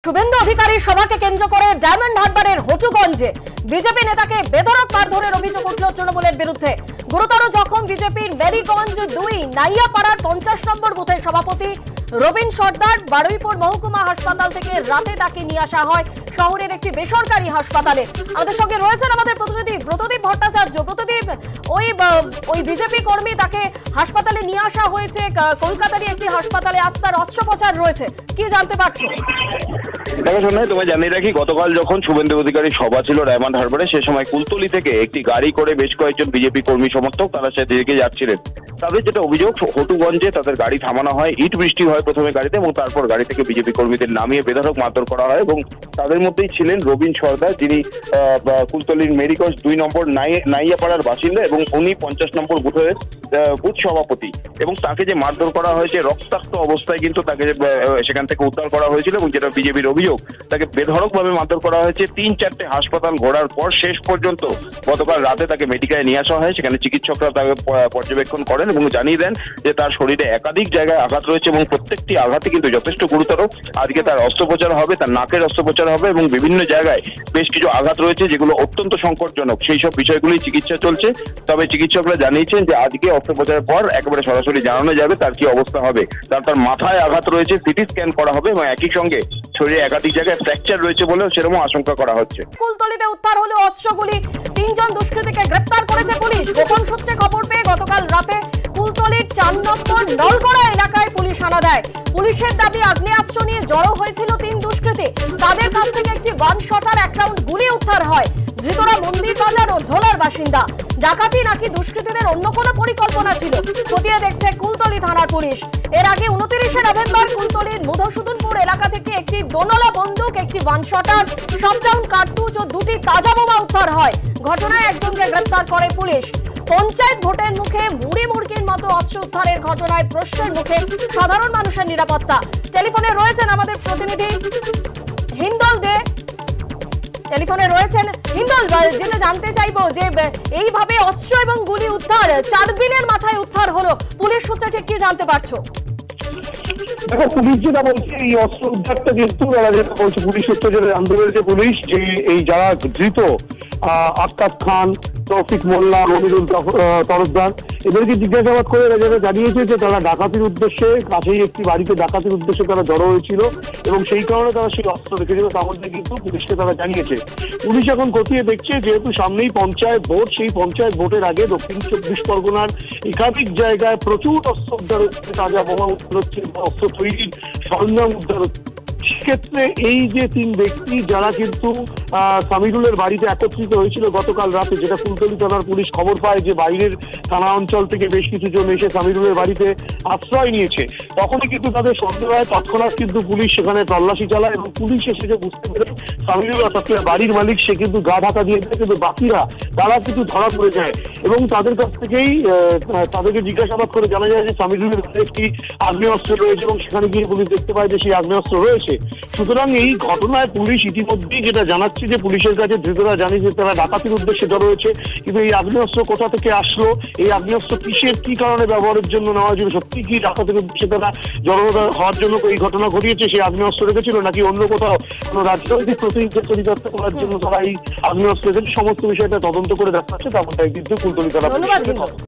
শুভেন্দু অধিকারীর সভাকে কেন্দ্র করে ডায়মন্ড হারবারের হটুগঞ্জে বিজেপি নেতাকে বেধড়ক মারধরের অভিযোগ উঠল তৃণমূলের বিরুদ্ধে। গুরুতর জখম বিজেপির মেরিগঞ্জ 2 নাইয়াপাড়ার 50 নম্বর বুথের সভাপতি রবীন সর্দার। বারুইপুর মহকুমা হাসপাতাল থেকে রাতে তাকে নিয়ে আসা হয় শহরের একটি বেসরকারি হাসপাতালে। আমাদের সঙ্গে রয়েছেন আমাদের প্রতিনিধি ব্রতদীপ ভট্টাচার্য। ব্রতদীপ, ওই বিজেপি কর্মী তাকে হাসপাতালে নিয়ে আসা হয়েছে, কলকাতারই একটি হাসপাতালে। আজ তার অস্ত্রোপচার রয়েছে, কি জানতে পারছো? দেখো শোনাই, তোমায় জানিয়ে রাখি, গতকাল যখন শুভেন্দু অধিকারীর সভা ছিল ডায়মন্ড হারবারে, সে সময় কুলতলি থেকে একটি গাড়ি করে বেশ কয়েকজন বিজেপি কর্মী সমর্থক তারা সেদিকে যাচ্ছিলেন। তাদের যেটা অভিযোগ, হটুগঞ্জে তাদের গাড়ি থামানো হয়, ইট বৃষ্টি হয় প্রথমে গাড়িতে এবং তারপর গাড়ি থেকে বিজেপি কর্মীদের নামিয়ে বেধড়ক মারধর করা হয় এবং তাদের মধ্যেই ছিলেন রবীন সর্দার, যিনি কুলতলির মেরিগঞ্জ 2 নম্বর নাইয়াপাড়ার বাসিন্দা এবং উনি 50 নম্বর বুথের বুথ সভাপতি। এবং তাকে যে মারধর করা হয়েছে রক্তাক্ত অবস্থায়, কিন্তু তাকে সেখান থেকে উদ্ধার করা হয়েছিল এবং যেটা বিজেপির অভিযোগ, তাকে বেধড়কভাবে মারধর করা হয়েছে। 3-4টে হাসপাতাল ঘোরার পর শেষ পর্যন্ত গতকাল রাতে তাকে মেডিকেলে নিয়ে আসা হয়। সেখানে চিকিৎসকরা তাকে পর্যবেক্ষণ করেন এবং জানিয়ে দেন যে তার শরীরে একাধিক জায়গায় আঘাত রয়েছে এবং প্রত্যেকটি আঘাতই কিন্তু যথেষ্ট গুরুতর। আজকে তার অস্ত্রোপচার হবে, তার নাকের অস্ত্রোপচার হবে এবং বিভিন্ন জায়গায় বেশ কিছু আঘাত রয়েছে যেগুলো অত্যন্ত সংকটজনক। সেই সব বিষয়গুলি চিকিৎসা চলছে। তবে চিকিৎসকরা জানিয়েছেন যে আজকে অস্ত্রোপচারের পর একেবারে সরাসরি জানানো যাবে তার কি অবস্থা হবে। তার মাথায় আঘাত রয়েছে, সিটি স্ক্যান করা হবে এবং একই সঙ্গে শরীরে একাধিক জায়গায় ফ্র্যাকচার রয়েছে বলেও সেরকম আশঙ্কা করা হচ্ছে। কুলতলিতে উদ্ধার হলো অস্ত্রগুলি। 3 জন দুষ্কৃতীকে গ্রেপ্তার করেছে পুলিশ। গোপন সূত্রে খবর পেয়ে গতকাল রাতে কুলতলির 4 নম্বর নলগড়া এলাকায় পুলিশ হানা দেয়। পুলিশের দাবি আগ্নেয়াস্ত্র নিয়ে জড়ো হয়েছিল 3 দুষ্কৃতী। তাদের কাছ থেকে একটি 1 শটার 1 রাউন্ড গুলি উদ্ধার হয়। ধৃতরা মন্দির বাজার ও ঢোলার বাসিন্দা। ডাকাতি নাকি দুষ্কৃতীদের অন্য কোনো পরিকল্পনা ছিল, খতিয়ে দেখছে কুলতলি থানার পুলিশ। এর আগে 29শে নভেম্বর কুলতলির মধুসূদনপুর এলাকা থেকে একটি দোনলা বন্দুক, একটি 1 শটার, 7 রাউন্ড কার্তুজ ও 2টি তাজা বোমা উদ্ধার হয়। ঘটনায় একজনকে গ্রেপ্তার করে পুলিশ। পঞ্চায়েত ভোটের মুখে মুড়ি মুড়কির মতো অস্ত্র উদ্ধারের ঘটনায় প্রশ্নের মুখে সাধারণ মানুষের নিরাপত্তা। টেলিফোনে রয়েছেন আমাদের প্রতিনিধি হিন্দল দে। টেলিফোনে রয়েছেন হিন্দল, যেটা জানতে চাইবো যে এইভাবে অস্ত্র এবং গুলি উদ্ধার 4 দিনের মাথায় উদ্ধার হলো, পুলিশ সূত্রে ঠিক কি জানতে পারছো? দেখো, পুলিশ যেটা বলছে এই অস্ত্র উদ্ধারটা কিন্তু যেটা বলছে পুলিশ সূত্রে যেটা জানতে পেরেছে পুলিশ, যে এই যারা ধৃত আফতাব খান, তৌফিক মোল্লা, রবিউল তরফদার, এদেরকে জিজ্ঞাসাবাদ করে এরা জানিয়েছে যে তারা ডাকাতির উদ্দেশ্যে কাছেই একটি বাড়িতে ডাকাতির উদ্দেশ্যে তারা জড়ো হয়েছিল এবং সেই কারণে তারা সেই অস্ত্র রেখেছিল। তার মধ্যে কিন্তু পুলিশকে তারা জানিয়েছে। পুলিশ এখন খতিয়ে দেখছে, যেহেতু সামনেই পঞ্চায়েত ভোট, সেই পঞ্চায়েত ভোটের আগে দক্ষিণ 24 পরগনার একাধিক জায়গায় প্রচুর অস্ত্র উদ্ধার হচ্ছে, তাজা বোমা উদ্ধার হচ্ছে, অস্ত্র তৈরির সরঞ্জাম উদ্ধার হচ্ছে। সেক্ষেত্রে এই যে 3 ব্যক্তি যারা কিন্তু সামিরুলের বাড়িতে একত্রিত হয়েছিল গতকাল রাতে, যেটা কুলতলি থানার পুলিশ খবর পায় যে বাইরের থানা অঞ্চল থেকে বেশ কিছু জন এসে সামিরুলের বাড়িতে আশ্রয় নিয়েছে, তখনই কিন্তু তাদের সন্দেহ হয়। তৎক্ষণাৎ কিন্তু পুলিশ সেখানে তল্লাশি চালায় এবং পুলিশ এসে যে বুঝতে পেরে সামিরুল অর্থাৎ বাড়ির মালিক সে কিন্তু গা ঢাকা দিয়ে দেয়, কিন্তু বাকিরা তারা কিন্তু ধরা পড়ে যায় এবং তাদের কাছ থেকেই তাদেরকে জিজ্ঞাসাবাদ করে জানা যায় যে সামিরুলের একটি আগ্নেয়াস্ত্র রয়েছে এবং সেখানে গিয়ে পুলিশ দেখতে পায় যে সেই আগ্নেয়াস্ত্র রয়েছে। সুতরাং এই ঘটনায় পুলিশ ইতিমধ্যেই যেটা জানাচ্ছে যে পুলিশের কাছে ধৃতরা জানে যে তারা ডাকাতির উদ্দেশ্যে জড়ো হয়েছে, কিন্তু এই আগ্নেয়াস্ত্র কোথা থেকে আসলো, এই আগ্নেয়াস্ত্র কিসের কি কারণে ব্যবহারের জন্য নেওয়া হয়েছিল, সত্যি কি ডাকাতির উদ্দেশ্যে তারা জড়ো হওয়ার জন্য এই ঘটনা ঘটিয়েছে, সেই আগ্নেয়াস্ত্র রেখেছিল নাকি অন্য কোথাও কোনো রাজনৈতিক প্রতিনিধিত্ব চরিতার্থ করার জন্য তারা এই আগ্নেয়াস্ত্র রেখেছে, সমস্ত বিষয়টা তদন্ত করে দেখা যাচ্ছে। তেমনটাই কিন্তু কুলতলি থানা।